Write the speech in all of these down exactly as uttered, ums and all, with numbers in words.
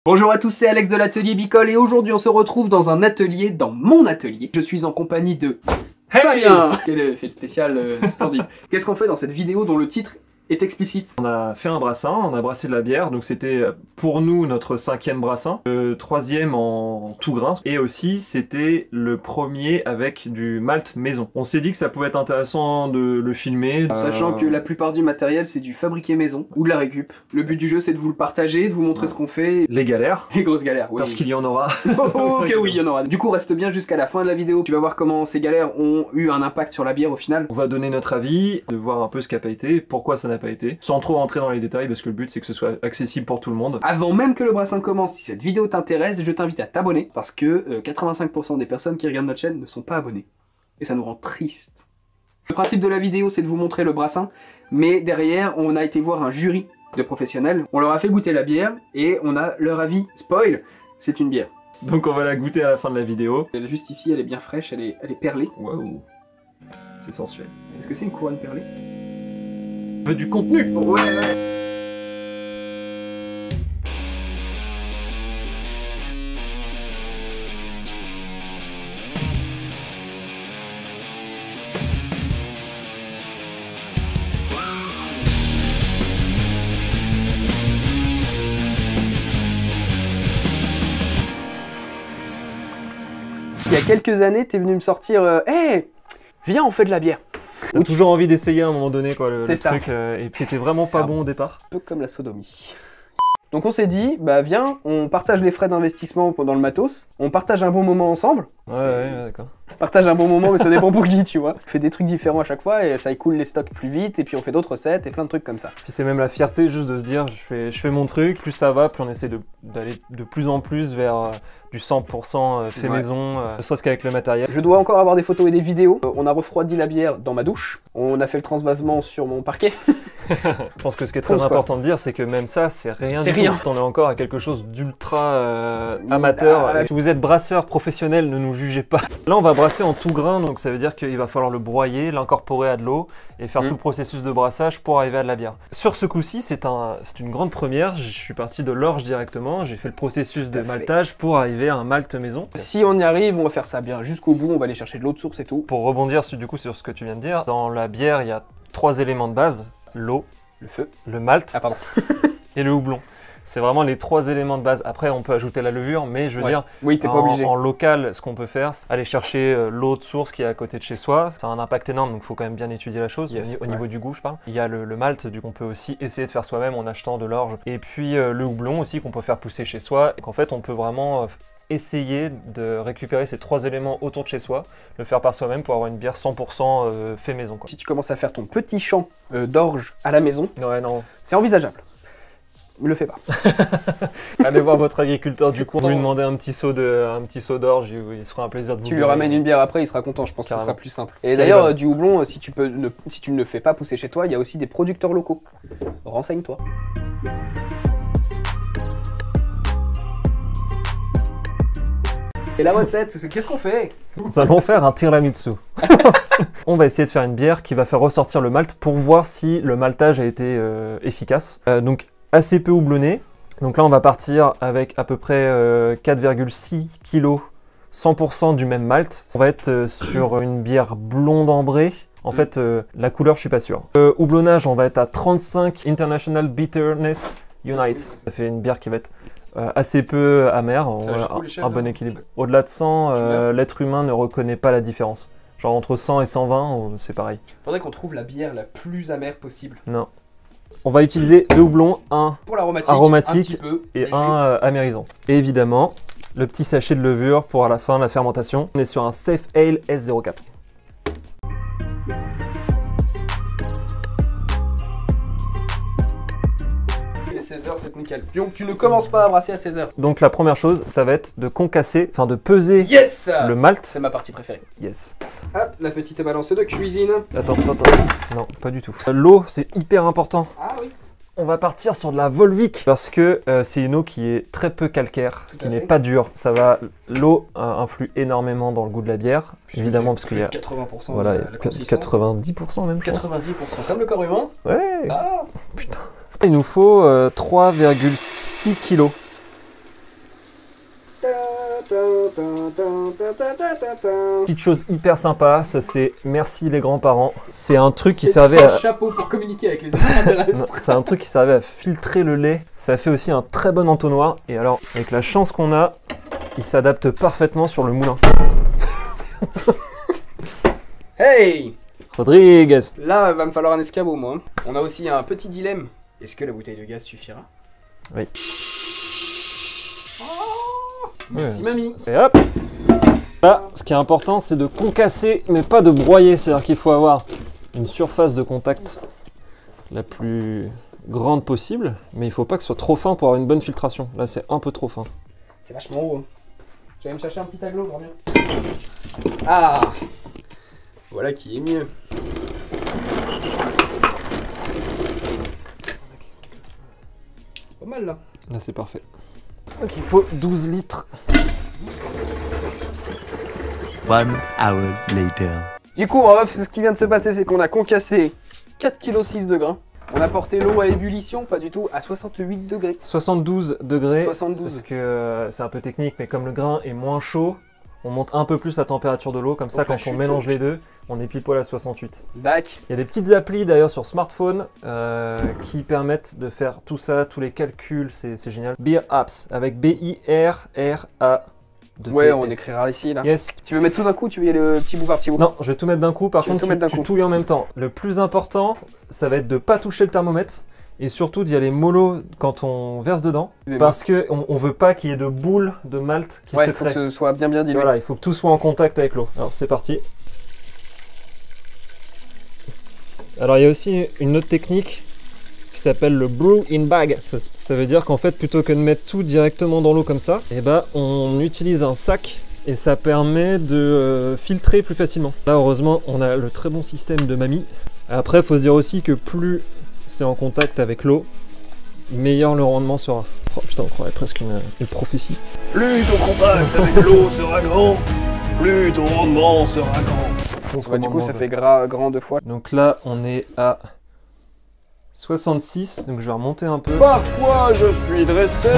Bonjour à tous, c'est Alex de l'atelier Bicol et aujourd'hui on se retrouve dans un atelier, dans mon atelier. Je suis en compagnie de Hey Fabien. Quel effet spécial euh, splendide. Qu'est-ce qu'on fait dans cette vidéo dont le titre est explicite? On a fait un brassin, on a brassé de la bière, donc c'était pour nous notre cinquième brassin, le troisième en tout grain, et aussi c'était le premier avec du malt maison. On s'est dit que ça pouvait être intéressant de le filmer. Sachant euh... que la plupart du matériel c'est du fabriqué maison ou de la récup. Le but du jeu c'est de vous le partager, de vous montrer ce qu'on fait. Les galères. Les grosses galères, oui. Parce qu'il y en aura. Oh, ok oui, il y en aura. Du coup reste bien jusqu'à la fin de la vidéo. Tu vas voir comment ces galères ont eu un impact sur la bière au final. On va donner notre avis, de voir un peu ce qui n'a pas été, pourquoi ça n'a pas été, sans trop rentrer dans les détails parce que le but c'est que ce soit accessible pour tout le monde. Avant même que le brassin commence, si cette vidéo t'intéresse, je t'invite à t'abonner parce que euh, quatre-vingt-cinq pour cent des personnes qui regardent notre chaîne ne sont pas abonnées. Et ça nous rend triste. Le principe de la vidéo c'est de vous montrer le brassin, mais derrière on a été voir un jury de professionnels. On leur a fait goûter la bière et on a leur avis. Spoil, c'est une bière. Donc on va la goûter à la fin de la vidéo. Elle est juste ici, elle est bien fraîche, elle est, elle est perlée. Waouh, c'est sensuel. Est-ce que c'est une couronne perlée? On veut du contenu. Ouais, ouais. Il y a quelques années, t'es venu me sortir euh, hey, viens, on fait de la bière. T'as toujours envie d'essayer à un moment donné, quoi, le, le ça. truc, euh, et c'était vraiment pas bon au départ. Un peu comme la sodomie. Donc on s'est dit, bah viens, on partage les frais d'investissement pendant le matos, on partage un bon moment ensemble. Ouais, ouais, ouais, d'accord. Partage un bon moment, mais ça dépend pour qui, tu vois. On fait des trucs différents à chaque fois et ça écoule les stocks plus vite, et puis on fait d'autres recettes et plein de trucs comme ça. Puis c'est même la fierté juste de se dire, je fais, je fais mon truc, plus ça va, plus on essaie d'aller de, de plus en plus vers euh, du cent pour cent fait ouais. maison, euh, ne serait-ce qu'avec le matériel. Je dois encore avoir des photos et des vidéos. Euh, on a refroidi la bière dans ma douche, on a fait le transvasement sur mon parquet. Je pense que ce qui est très Pense important de dire, c'est que même ça, c'est rien du rien. tout. On est encore à quelque chose d'ultra euh, amateur. Ah, si vous êtes brasseur professionnel, ne nous jugez pas. Là, on va brasser en tout grain, donc ça veut dire qu'il va falloir le broyer, l'incorporer à de l'eau et faire mmh. tout le processus de brassage pour arriver à de la bière. Sur ce coup-ci, c'est un, c'est une grande première. Je suis parti de l'orge directement. J'ai fait le processus de maltage pour arriver à un malt maison. Si on y arrive, on va faire ça bien jusqu'au bout. On va aller chercher de l'eau de source et tout. Pour rebondir du coup sur ce que tu viens de dire, dans la bière, il y a trois éléments de base. L'eau, le feu, le malt ah, pardon. et le houblon. C'est vraiment les trois éléments de base. Après, on peut ajouter la levure, mais je veux ouais. dire, oui, t'es pas en, obligé. En local, ce qu'on peut faire, c'est aller chercher euh, l'eau de source qui est à côté de chez soi. Ça a un impact énorme, donc il faut quand même bien étudier la chose, yes, au, au ouais. niveau du goût, je parle. Il y a le, le malt, du coup, on peut aussi essayer de faire soi-même en achetant de l'orge. Et puis euh, le houblon aussi, qu'on peut faire pousser chez soi. Et qu'en fait, on peut vraiment... Euh, essayer de récupérer ces trois éléments autour de chez soi, le faire par soi-même pour avoir une bière cent pour cent euh, fait maison, quoi. Si tu commences à faire ton petit champ euh, d'orge à la maison, ouais, non. c'est envisageable. Ne le fais pas. Allez voir votre agriculteur du coin, lui demander un petit seau de, un petit seau d'orge, il, il se fera un plaisir de vous. Tu lui ramènes une bière après, il sera content, je pense Carrément. que ce sera plus simple. Et d'ailleurs, euh, du houblon, si tu, peux ne, si tu ne le fais pas pousser chez toi, il y a aussi des producteurs locaux. Renseigne-toi. Et la recette, c'est qu'est-ce qu'on fait? Nous allons faire un tiramisu. On va essayer de faire une bière qui va faire ressortir le malt pour voir si le maltage a été euh, efficace. Euh, donc assez peu houblonné. Donc là on va partir avec à peu près euh, quatre virgule six kilos, cent pour cent du même malt. On va être euh, sur une bière blonde ambrée. En fait, euh, la couleur, je suis pas sûr. Euh, houblonnage, on va être à trente-cinq International Bitterness Unite. Ça fait une bière qui va être Euh, assez peu amère, on a un, un bon équilibre. Au-delà de cent, euh, l'être humain ne reconnaît pas la différence. Genre entre cent et cent vingt, c'est pareil. Faudrait qu'on trouve la bière la plus amère possible. Non. On va utiliser deux houblons, un pour l'aromatique, aromatique un peu et léger. un euh, amérisant. Et évidemment, le petit sachet de levure pour à la fin la fermentation. On est sur un Safe Ale S zéro quatre. seize heures, c'est nickel. Donc tu ne commences pas à brasser à seize heures. Donc la première chose, ça va être de concasser, enfin de peser yes le malt. C'est ma partie préférée. Yes. Hop, la petite balance de cuisine. Attends, attends, attends. Non, pas du tout. L'eau, c'est hyper important. Ah oui. On va partir sur de la Volvic parce que euh, c'est une eau qui est très peu calcaire, ce qui n'est pas dur. Ça va, l'eau euh, influe énormément dans le goût de la bière, puis évidemment parce qu'il y a quatre-vingts pour cent voilà, de la, la consistance. quatre-vingt-dix pour cent même. quatre-vingt-dix pour cent comme le corps humain. Ouais. Ah. Putain. Il nous faut euh, trois virgule six kilos. Petite chose hyper sympa, ça c'est merci les grands-parents. C'est un truc qui servait à... chapeau pour communiquer avec les extraterrestres. C'est un truc qui servait à filtrer le lait. Ça fait aussi un très bon entonnoir. Et alors, avec la chance qu'on a, il s'adapte parfaitement sur le moulin. Hey! Rodriguez! Là, va me falloir un escabeau, moi. On a aussi un petit dilemme. Est-ce que la bouteille de gaz suffira? Oui. Oh, merci, ouais, mamie. C'est hop! Là, ce qui est important, c'est de concasser, mais pas de broyer. C'est-à-dire qu'il faut avoir une surface de contact la plus grande possible, mais il ne faut pas que ce soit trop fin pour avoir une bonne filtration. Là, c'est un peu trop fin. C'est vachement haut. Hein. J'allais me chercher un petit aglo, bien. Ah! Voilà qui est mieux. Pas mal là. Là, c'est parfait. Donc, il faut douze litres. One hour later. Du coup, en off, ce qui vient de se passer, c'est qu'on a concassé quatre virgule six kilos de grains. On a porté l'eau à ébullition, pas du tout, à soixante-huit degrés. soixante-douze degrés. soixante-douze. Parce que euh, c'est un peu technique, mais comme le grain est moins chaud, on monte un peu plus la température de l'eau. Comme ça, Donc, la quand on chute, mélange les deux, on est pile poil à soixante-huit. Dac. Il y a des petites applis d'ailleurs sur smartphone euh, qui permettent de faire tout ça, tous les calculs, c'est génial. Beer Apps avec B I R R A. Ouais, on écrira ici là. Yes. Tu veux mettre tout d'un coup, tu veux y aller le petit bout par petit bout? Non, je vais tout mettre d'un coup. Par Tu veux contre, tout mettre d'un tu, tu coup. touilles en même temps. Le plus important, ça va être de pas toucher le thermomètre et surtout d'y aller mollo quand on verse dedans, parce que on, on veut pas qu'il y ait de boules de malt qui Ouais, se il faut créent. que ce soit bien bien dilué. Voilà, il faut que tout soit en contact avec l'eau. Alors c'est parti. Alors il y a aussi une autre technique qui s'appelle le brew in bag. Ça, ça veut dire qu'en fait, plutôt que de mettre tout directement dans l'eau comme ça, eh ben, on utilise un sac et ça permet de euh, filtrer plus facilement. Là, heureusement, on a le très bon système de mamie. Après, il faut se dire aussi que plus c'est en contact avec l'eau, meilleur le rendement sera. Oh putain, on croirait presque une, une prophétie. Plus ton contact avec l'eau sera grand, plus ton rendement sera grand. On se Ouais, du coup, recommande, ça ouais. fait gras, grand deux fois. Donc là, on est à soixante-six, donc je vais remonter un peu. Parfois je suis dressé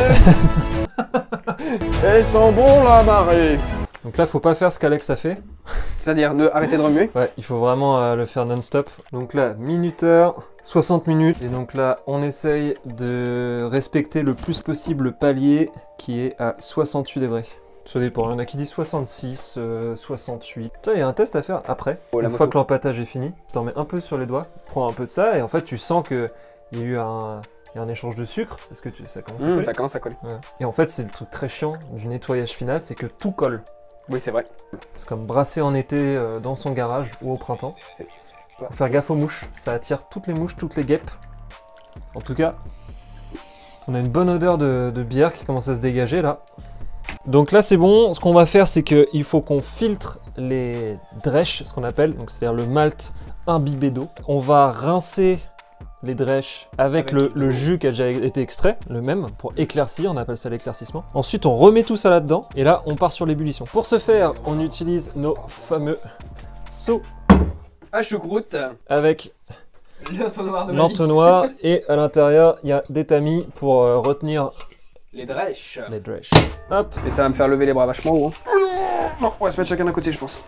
et sent bon la marée. Donc là, faut pas faire ce qu'Alex a fait. C'est-à-dire, ne arrêtez de remuer. Ouais, il faut vraiment euh, le faire non-stop. Donc là, minuteur, soixante minutes. Et donc là, on essaye de respecter le plus possible le palier qui est à soixante-huit degrés. Ça dépend, il y en a qui disent soixante-six, euh, soixante-huit. Tiens, il y a un test à faire après. Oh, la Une fois moto. que l'empâtage est fini, tu t'en mets un peu sur les doigts, prends un peu de ça, et en fait, tu sens qu'il y a eu un, il y a un échange de sucre. Est-ce que tu, ça commence à Mmh, coller? ça commence à coller. Ouais. Et en fait, c'est le truc très chiant du nettoyage final, c'est que tout colle. Oui, c'est vrai. C'est comme brasser en été euh, dans son garage ou au printemps. C'est- Faut faire gaffe aux mouches, ça attire toutes les mouches, toutes les guêpes. En tout cas, on a une bonne odeur de, de bière qui commence à se dégager là. Donc là c'est bon, ce qu'on va faire c'est qu'il faut qu'on filtre les drèches, ce qu'on appelle, donc c'est-à-dire le malt imbibé d'eau. On va rincer les drèches avec, Avec le, l'eau. le jus qui a déjà été extrait, le même, pour éclaircir, on appelle ça l'éclaircissement. Ensuite on remet tout ça là-dedans, et là on part sur l'ébullition. Pour ce faire, on utilise nos fameux seaux Ah, choucroute. avec L'entonnoir de mamie. l'entonnoir, et à l'intérieur il y a des tamis pour euh, retenir Les drèches. les drèches. Hop. Et ça va me faire lever les bras vachement haut. Hein. Non, on va se mettre chacun d'un côté, je pense.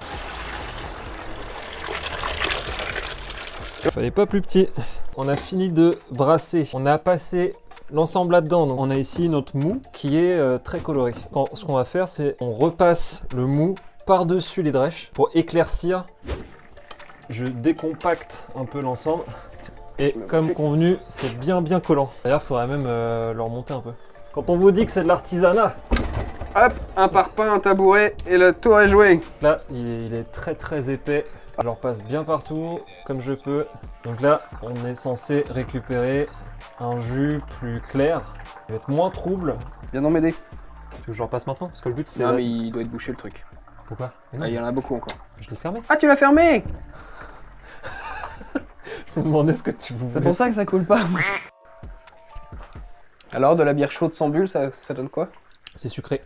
Fallait pas plus petit. On a fini de brasser. On a passé l'ensemble là-dedans. Donc on a ici notre mou qui est euh, très coloré. Quand- ce qu'on va faire, c'est on repasse le mou par-dessus les drèches pour éclaircir. Je décompacte un peu l'ensemble. Et comme convenu, c'est bien bien collant. D'ailleurs, il faudrait même euh, le remonter un peu. Quand on vous dit que c'est de l'artisanat, Hop, un parpaing, un tabouret et le tour est joué. là, il est, il est très très épais. Je le repasse bien partout, comme je peux. Donc là, on est censé récupérer un jus plus clair. Il va être moins trouble. Viens donc m'aider. Tu veux que je le repasse maintenant? Parce que le but, c'était... Non, là- mais il doit être bouché le truc. Pourquoi? Mais non, Ah, il y en a beaucoup encore. je l'ai fermé. Ah, tu l'as fermé! Je me demandais ce que tu C'est voulais. pour ça que ça coule pas. Alors, de la bière chaude sans bulle, ça, ça donne quoi? C'est sucré.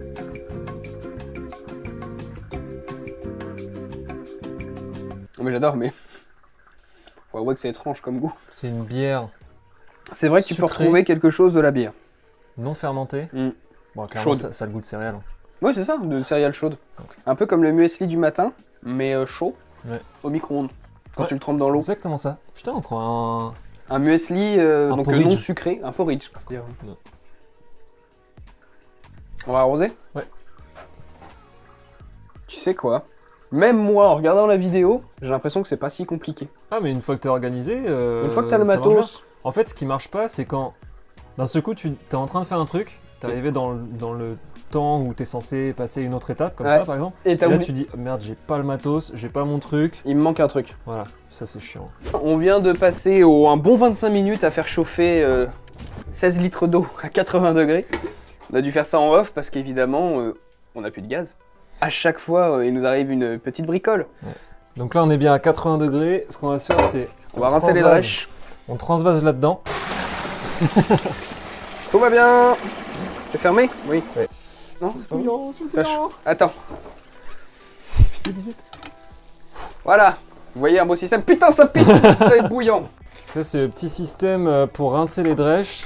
Non, mais j'adore, mais. Faut avouer que c'est étrange comme goût. C'est une bière C'est vrai que tu peux Sucré. retrouver quelque chose de la bière. non fermentée. Mm. Bon, clairement, Chaude. ça, ça a le goût de céréales. Ouais, c'est ça, de céréales chaudes. Un peu comme le muesli du matin, mais euh, chaud, Ouais. au micro-ondes, quand Ouais, tu le trempes dans c'est l'eau. exactement ça. Putain, on croit un... Un muesli, euh, Un donc porridge. non sucré, un porridge. quoi. Ouais. On va arroser? Ouais. Tu sais quoi? Même moi, en regardant la vidéo, j'ai l'impression que c'est pas si compliqué. Ah, mais une fois que t'es organisé, euh, Une fois que t'as le ça marche bien. matos, En fait, ce qui marche pas, c'est quand d'un seul coup, tu es en train de faire un truc, t'es arrivé dans, le- dans le temps où t'es censé passer une autre étape, comme Ouais. ça par exemple, et et t'as là oublié- tu dis merde, j'ai pas le matos, j'ai pas mon truc, il me manque un truc. voilà, ça c'est chiant. On vient de passer au, un bon vingt-cinq minutes à faire chauffer euh, seize litres d'eau à quatre-vingts degrés. On a dû faire ça en off parce qu'évidemment, euh, on n'a plus de gaz. À chaque fois, euh, il nous arrive une petite bricole. Donc là on est bien à quatre-vingts degrés, ce qu'on va se faire c'est... On va rincer les transvase- drèches. On transvase là-dedans. Tout va bien. C'est fermé? Oui. Ouais. Non? bouillant, c'est Ça ch- Attends. Voilà. Vous voyez un beau système. Putain, ça pisse. C'est bouillant. Ça c'est le petit système euh, pour rincer les drèches.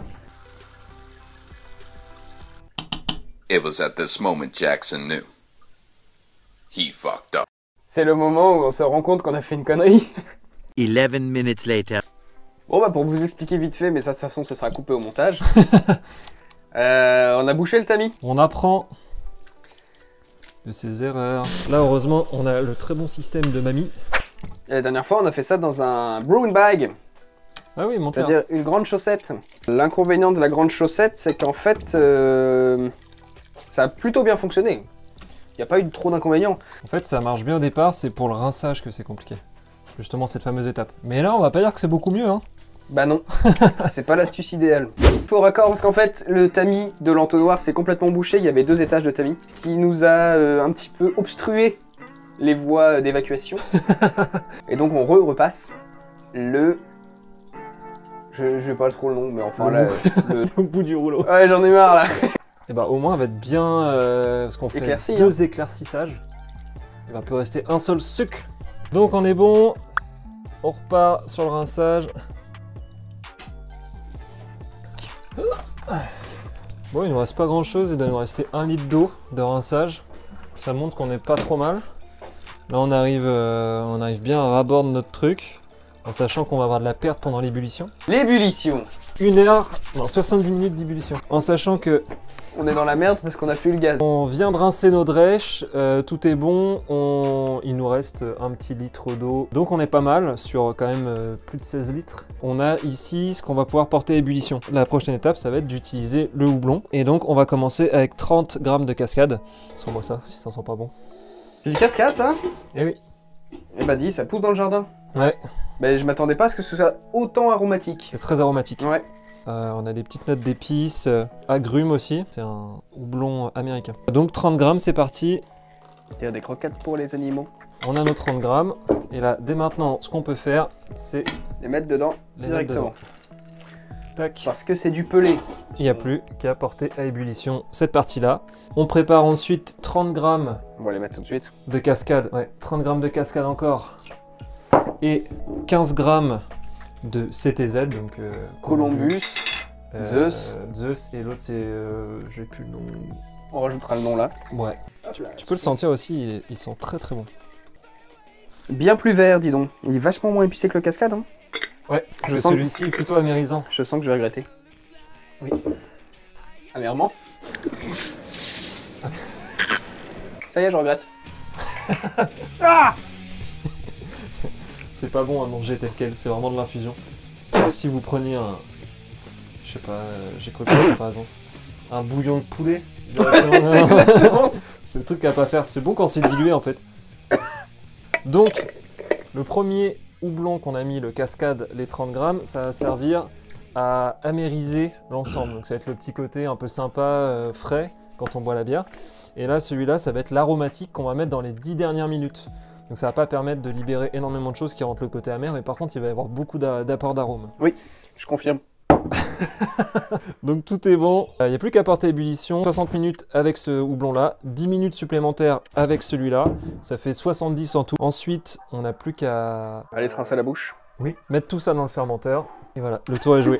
It was at this moment Jackson knew. He fucked up. C'est le moment où on se rend compte qu'on a fait une connerie. Eleven minutes later. Bon bah pour vous expliquer vite fait, mais ça de toute façon ce sera coupé au montage. euh, on a bouché le tamis. On apprend de ses erreurs. Là heureusement on a le très bon système de mamie. Et la dernière fois on a fait ça dans un brewing bag, Ah oui, montre-le. c'est-à-dire une grande chaussette. L'inconvénient de la grande chaussette c'est qu'en fait euh, ça a plutôt bien fonctionné. Il n'y a pas eu trop d'inconvénients. En fait, ça marche bien au départ, c'est pour le rinçage que c'est compliqué. Justement, cette fameuse étape. Mais là, on va pas dire que c'est beaucoup mieux, hein. Bah non, c'est pas l'astuce idéale. Faux raccord parce qu'en fait le tamis de l'entonnoir s'est complètement bouché, il y avait deux étages de tamis, ce qui nous a euh, un petit peu obstrué les voies d'évacuation. Et donc on re-repasse le... Je je sais pas trop le nom, mais enfin Le là... bout. le- Au bout du rouleau. Ouais j'en ai marre là. Et bah, au moins, elle va être bien. Euh, parce qu'on fait Éclaircie, deux éclaircissages. Il va peut rester un seul sucre. Donc, on est bon. On repart sur le rinçage. Bon, il nous reste pas grand chose. Il doit nous rester un litre d'eau de rinçage. Ça montre qu'on n'est pas trop mal. Là, on arrive, euh, on arrive bien à ras-bord de notre truc. En sachant qu'on va avoir de la perte pendant l'ébullition. L'ébullition. Une heure, non, soixante-dix minutes d'ébullition. En sachant que On est dans la merde parce qu'on a plus le gaz. on vient de rincer nos drèches, euh, tout est bon, on... il nous reste un petit litre d'eau. Donc on est pas mal, sur quand même euh, plus de seize litres. On a ici ce qu'on va pouvoir porter à ébullition. La prochaine étape, ça va être d'utiliser le houblon. Et donc on va commencer avec trente grammes de cascade. Sans-moi ça, si ça sent pas bon. C'est du cascade ça? Eh oui. Eh bah dis, ça pousse dans le jardin. Ouais, Bah je m'attendais pas à ce que ce soit autant aromatique. c'est très aromatique. Ouais. Euh, on a des petites notes d'épices, euh, agrumes aussi. C'est un houblon américain. Donc trente grammes, c'est parti. Il y a des croquettes pour les animaux. On a nos trente grammes. Et là, dès maintenant, ce qu'on peut faire, c'est Les mettre dedans les mettre directement. dedans. Tac. Parce que c'est du pelé. Il n'y a plus qu'à porter à ébullition cette partie-là. On prépare ensuite trente grammes On va les mettre tout de suite. de cascade. Ouais, trente grammes de cascade encore. Et quinze grammes de C T Z, donc euh, Columbus. euh, Zeus. Zeus, et l'autre c'est... euh, j'ai plus le nom. On rajoutera le nom là. Ouais. Tu, tu peux le sentir aussi, ils, ils sont très très bons. Bien plus vert, dis donc. Il est vachement moins épicé que le cascade. Hein. Ouais, parce Je que sens que- celui-ci est plutôt amérisant. Je sens que je vais regretter. Oui. Amèrement. Ça y est, je regrette. Ah! C'est pas bon à manger tel quel, c'est vraiment de l'infusion. C'est comme si vous preniez un... Je sais pas, euh, j'ai cru par exemple. Un bouillon de poulet. C'est exactement ça. C'est le truc à pas faire, c'est bon quand c'est dilué en fait. Donc, le premier houblon qu'on a mis, le cascade, les trente grammes, ça va servir à amériser l'ensemble. Donc ça va être le petit côté un peu sympa, euh, frais, quand on boit la bière. Et là, celui-là, ça va être l'aromatique qu'on va mettre dans les dix dernières minutes. Donc ça va pas permettre de libérer énormément de choses qui rentrent le côté amer, mais par contre, il va y avoir beaucoup d'a- d'apports d'arômes. Je confirme. Donc tout est bon, il n'y a plus qu'à porter à ébullition, soixante minutes avec ce houblon là, dix minutes supplémentaires avec celui-là, ça fait soixante-dix en tout. Ensuite, on n'a plus qu'à Allez, se rincer la bouche. oui. mettre tout ça dans le fermenteur, et voilà, le tour est joué.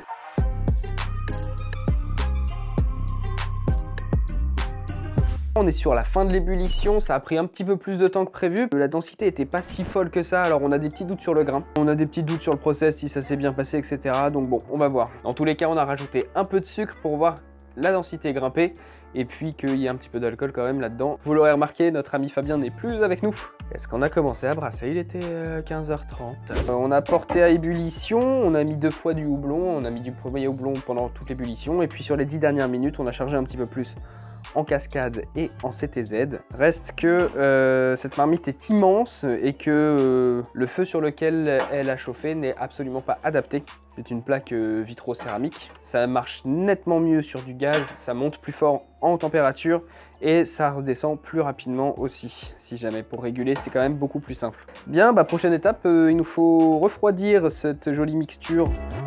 On est sur la fin de l'ébullition, ça a pris un petit peu plus de temps que prévu. La densité était pas si folle que ça, alors on a des petits doutes sur le grain. On a des petits doutes sur le process, si ça s'est bien passé, et cetera. Donc bon, on va voir. Dans tous les cas, on a rajouté un peu de sucre pour voir la densité grimper. Et puis qu'il y a un petit peu d'alcool quand même là-dedans. Vous l'aurez remarqué, notre ami Fabien n'est plus avec nous. Est-ce qu'on a commencé à brasser? Il était euh, quinze heures trente. Euh, on a porté à ébullition, on a mis deux fois du houblon, on a mis du premier houblon pendant toute l'ébullition. Et puis sur les dix dernières minutes, on a chargé un petit peu plus en cascade et en C T Z. Reste que euh, cette marmite est immense et que euh, le feu sur lequel elle a chauffé n'est absolument pas adapté. C'est une plaque euh, vitro-céramique. Ça marche nettement mieux sur du gaz, ça monte plus fort en température et ça redescend plus rapidement aussi. Si jamais pour réguler, c'est quand même beaucoup plus simple. Bien, bah prochaine étape, euh, il nous faut refroidir cette jolie mixture.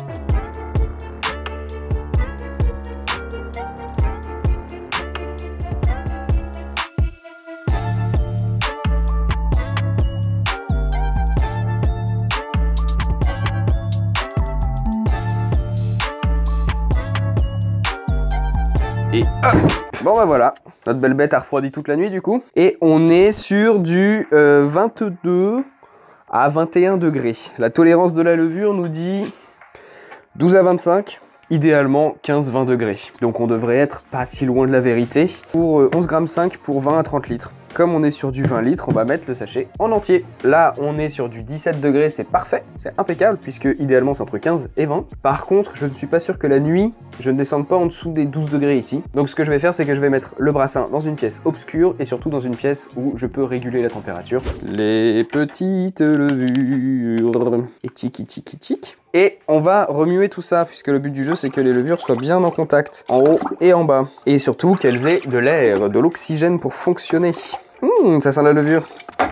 Et hop. Bon bah voilà, notre belle bête a refroidi toute la nuit du coup. Et on est sur du euh, vingt-deux à vingt et un degrés. La tolérance de la levure nous dit douze à vingt-cinq, idéalement quinze à vingt degrés. Donc on devrait être pas si loin de la vérité. Pour euh, onze virgule cinq grammes pour vingt à trente litres. Comme on est sur du vingt litres, on va mettre le sachet en entier. Là, on est sur du dix-sept degrés, c'est parfait, c'est impeccable, puisque idéalement c'est entre quinze et vingt. Par contre, je ne suis pas sûr que la nuit, je ne descende pas en dessous des douze degrés ici. Donc ce que je vais faire, c'est que je vais mettre le brassin dans une pièce obscure et surtout dans une pièce où je peux réguler la température. Les petites levures. Et tchiki tchiki tchik. Et on va remuer tout ça, puisque le but du jeu, c'est que les levures soient bien en contact, en haut et en bas. Et surtout qu'elles aient de l'air, de l'oxygène pour fonctionner. Mmh, ça sent la levure.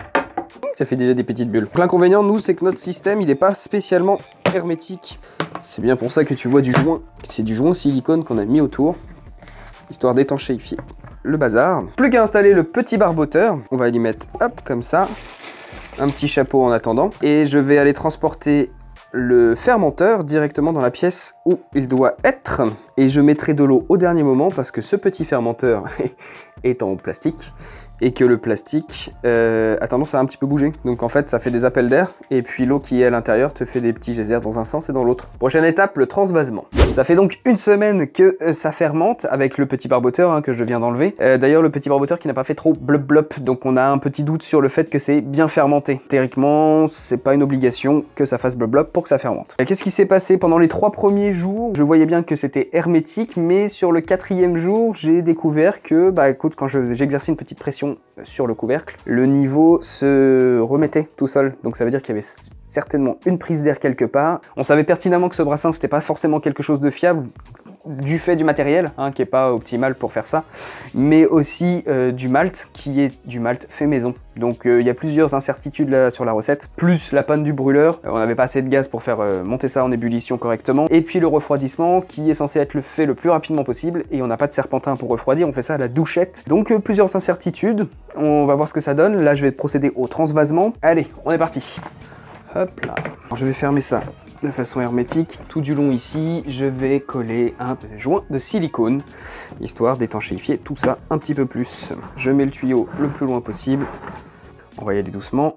Ça fait déjà des petites bulles. L'inconvénient, nous, c'est que notre système, il n'est pas spécialement hermétique. C'est bien pour ça que tu vois du joint. C'est du joint silicone qu'on a mis autour, histoire d'étanchéifier le bazar. Plus qu'à installer le petit barboteur. On va y mettre, hop, comme ça. Un petit chapeau en attendant. Et je vais aller transporter le fermenteur directement dans la pièce où il doit être. Et je mettrai de l'eau au dernier moment parce que ce petit fermenteur est en plastique. Et que le plastique euh, a tendance à un petit peu bouger. Donc en fait, ça fait des appels d'air, et puis l'eau qui est à l'intérieur te fait des petits geysers dans un sens et dans l'autre. Prochaine étape, le transvasement. Ça fait donc une semaine que euh, ça fermente avec le petit barboteur hein, que je viens d'enlever. Euh, D'ailleurs, le petit barboteur qui n'a pas fait trop blop blop, donc on a un petit doute sur le fait que c'est bien fermenté. Théoriquement, c'est pas une obligation que ça fasse blop blop pour que ça fermente. Qu'est-ce qui s'est passé pendant les trois premiers jours? Je voyais bien que c'était hermétique, mais sur le quatrième jour, j'ai découvert que, bah écoute, quand j'exerçais une petite pression sur le couvercle, le niveau se remettait tout seul. Donc ça veut dire qu'il y avait certainement une prise d'air quelque part. On savait pertinemment que ce brassin, c'était pas forcément quelque chose de fiable, du fait du matériel, hein, qui est pas optimal pour faire ça, mais aussi euh, du malt, qui est du malt fait maison. Donc il euh, y a plusieurs incertitudes là sur la recette, plus la panne du brûleur, euh, on n'avait pas assez de gaz pour faire euh, monter ça en ébullition correctement, et puis le refroidissement qui est censé être le fait le plus rapidement possible, et on n'a pas de serpentin pour refroidir, on fait ça à la douchette. Donc euh, plusieurs incertitudes, on va voir ce que ça donne. Là je vais procéder au transvasement. Allez, on est parti. Hop là. Alors, je vais fermer ça de façon hermétique. Tout du long ici, je vais coller un joint de silicone, histoire d'étanchéifier tout ça un petit peu plus. Je mets le tuyau le plus loin possible. On va y aller doucement.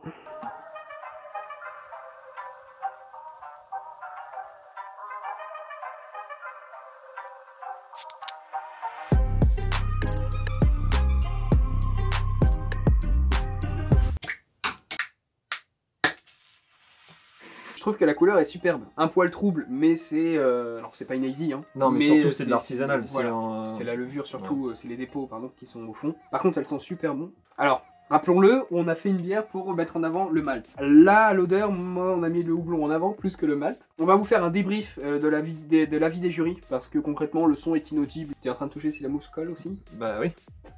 Je trouve que la couleur est superbe, un poil trouble, mais c'est euh, alors c'est pas une hazy, hein. Non, mais, mais surtout c'est de l'artisanal. C'est voilà, un... la levure surtout, ouais. C'est les dépôts pardon qui sont au fond. Par contre, elles sont super bon. Alors, rappelons-le, on a fait une bière pour mettre en avant le malt. Là, à l'odeur, moi, on a mis le houblon en avant plus que le malt. On va vous faire un débrief euh, de l'avis des, de l'avis des jurys, parce que concrètement, le son est inaudible. Tu es en train de toucher si la mousse colle aussi? Bah oui.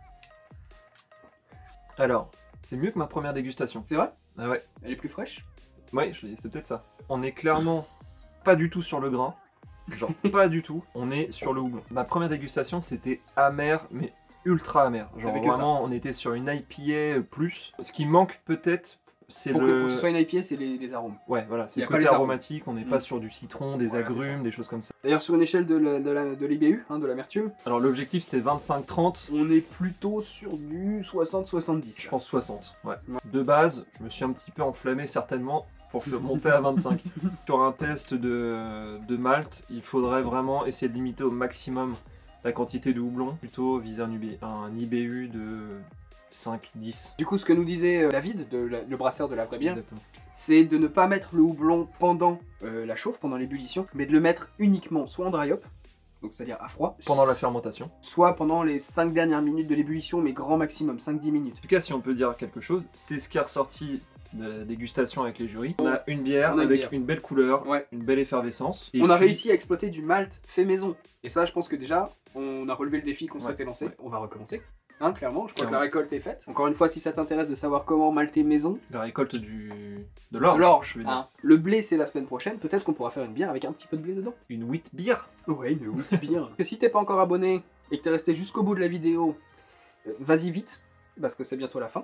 Alors, c'est mieux que ma première dégustation. C'est vrai? Ah ouais. Elle est plus fraîche? Ouais, c'est peut-être ça. On est clairement pas du tout sur le grain. Genre pas du tout. On est sur le houblon. Ma première dégustation, c'était amer, mais ultra amer. Genre vraiment, on était sur une I P A plus. Ce qui manque peut-être c'est Pour, le... que, pour que ce soit une I P A, c'est les, les arômes. Ouais, voilà, c'est Y le a pas côté les arômes. aromatique, on n'est Mm. pas sur du citron, des Voilà, c'est agrumes, ça. des choses comme ça. D'ailleurs, sur une échelle de la- de la- de l'I B U, hein, de l'amertume, Alors l'objectif c'était vingt-cinq trente, on est plutôt sur du soixante soixante-dix. je pense soixante. Ouais. Ouais. De base, je me suis un petit peu enflammé certainement pour le monter à vingt-cinq. Sur un test de, de malt, il faudrait vraiment essayer de limiter au maximum la quantité de houblon, plutôt viser un, U B un I B U de cinq dix. Du coup, ce que nous disait euh, David, de la- le brasseur de la vraie bière, Exactement. c'est de ne pas mettre le houblon pendant euh, la chauffe, pendant l'ébullition, mais de le mettre uniquement soit en dry hop, donc c'est-à-dire à froid, Pendant la fermentation. soit pendant les cinq dernières minutes de l'ébullition, mais grand maximum, cinq dix minutes. En tout cas, si on peut dire quelque chose, c'est ce qui est ressorti de la dégustation avec les jurys. On a une bière On a une avec bière. une belle couleur, Ouais. une belle effervescence. Et On a puis- réussi à exploiter du malt fait maison. Et ça, je pense que déjà, on a relevé le défi qu'on Ouais, s'était lancé. ouais. On va recommencer. Hein, clairement, je crois Clairement. que la récolte est faite. Encore une fois, si ça t'intéresse de savoir comment malter maison, La récolte du... de l'orge. de l'orge, je veux dire. hein. Le blé, c'est la semaine prochaine. Peut-être qu'on pourra faire une bière avec un petit peu de blé dedans. Une wheat beer. Ouais, une wheat beer. Que si t'es pas encore abonné et que t'es resté jusqu'au bout de la vidéo, euh, vas-y vite, parce que c'est bientôt la fin.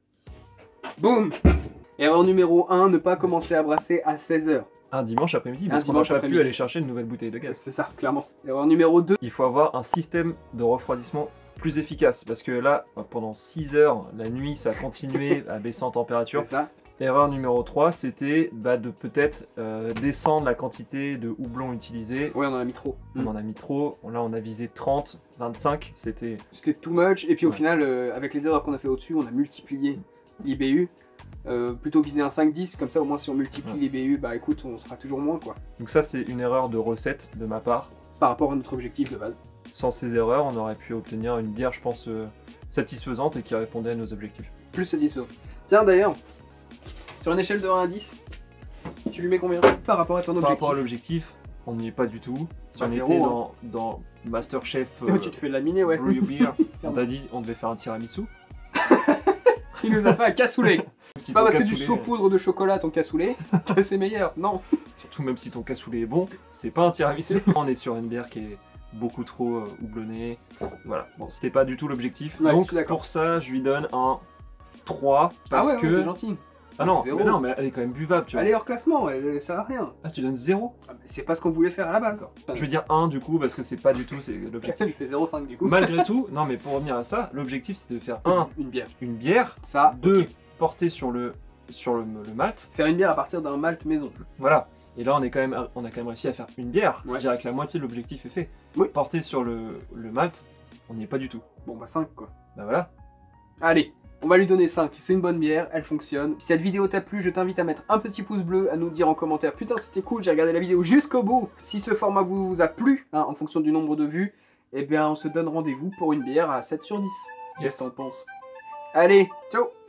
Boum! Erreur numéro un, ne pas commencer à brasser à seize heures. Un dimanche après-midi, Un parce qu'on n'a dimanche pas pu après-midi. aller chercher une nouvelle bouteille de gaz. C'est ça, clairement. Erreur numéro deux, Il faut avoir un système de refroidissement plus efficace, parce que là, pendant six heures, la nuit, ça a continué à baisser en température. c'est ça. Erreur numéro trois, c'était bah, de peut-être euh, descendre la quantité de houblon utilisé. Ouais, on en a mis trop. On en a mis trop, là on a visé trente, vingt-cinq, c'était... C'était too much, et puis au Ouais. final, euh, avec les erreurs qu'on a fait au-dessus, on a multiplié l'I B U. Euh, plutôt viser un cinq dix, comme ça au moins si on multiplie Ouais. l'I B U, bah écoute, on sera toujours moins quoi. Donc ça c'est une erreur de recette de ma part. Par rapport à notre objectif de base. Sans ces erreurs, on aurait pu obtenir une bière, je pense, euh, satisfaisante et qui répondait à nos objectifs. Plus satisfaisant. Tiens d'ailleurs, sur une échelle de un à dix, tu lui mets combien par rapport à ton Par objectif? rapport à l'objectif, on n'y est pas du tout. Si Bah, on zéro, était hein. dans, dans Masterchef Oh, tu te fais laminer, ouais. Brew Your Beer, on t'a dit on devait faire un tiramisu. Il nous a fait un cassoulet. Si C'est pas ton parce que du cassoulet- saupoudre de chocolat ton cassoulet que c'est meilleur, non. Surtout même si ton cassoulet est bon, c'est pas un tiramisu. On est sur une bière qui est beaucoup trop euh, houblonnée. Voilà, bon, c'était pas du tout l'objectif. Ouais, je Donc suis d'accord. pour ça, je lui donne un trois parce ah ouais, ouais, que... t'es gentil. ah non, Zéro. mais non, mais elle est quand même buvable, tu vois. Elle est hors classement, elle, elle sert à rien. Ah, tu donnes zéro. Ah, mais c'est pas ce qu'on voulait faire à la base. Je veux dire un du coup parce que c'est pas du tout c'est l'objectif. Je fais zéro virgule cinq du coup. Malgré tout, non mais pour revenir à ça, l'objectif c'était de faire un, Une bière. une bière, Ça, deux, ok. porter sur le sur le, le malt. Faire une bière à partir d'un malt maison. Voilà. Et là, on, est quand même, on a quand même réussi à faire une bière. Ouais. Je dirais que la moitié de l'objectif est fait. Oui. Porter sur le, le malt, on n'y est pas du tout. Bon bah cinq quoi. Bah voilà. Allez, on va lui donner cinq. C'est une bonne bière, elle fonctionne. Si cette vidéo t'a plu, je t'invite à mettre un petit pouce bleu, à nous dire en commentaire putain c'était cool, j'ai regardé la vidéo jusqu'au bout. Si ce format vous a plu, hein, en fonction du nombre de vues, eh bien on se donne rendez-vous pour une bière à sept sur dix. Qu'est-ce Yes. que t'en penses? Allez, ciao.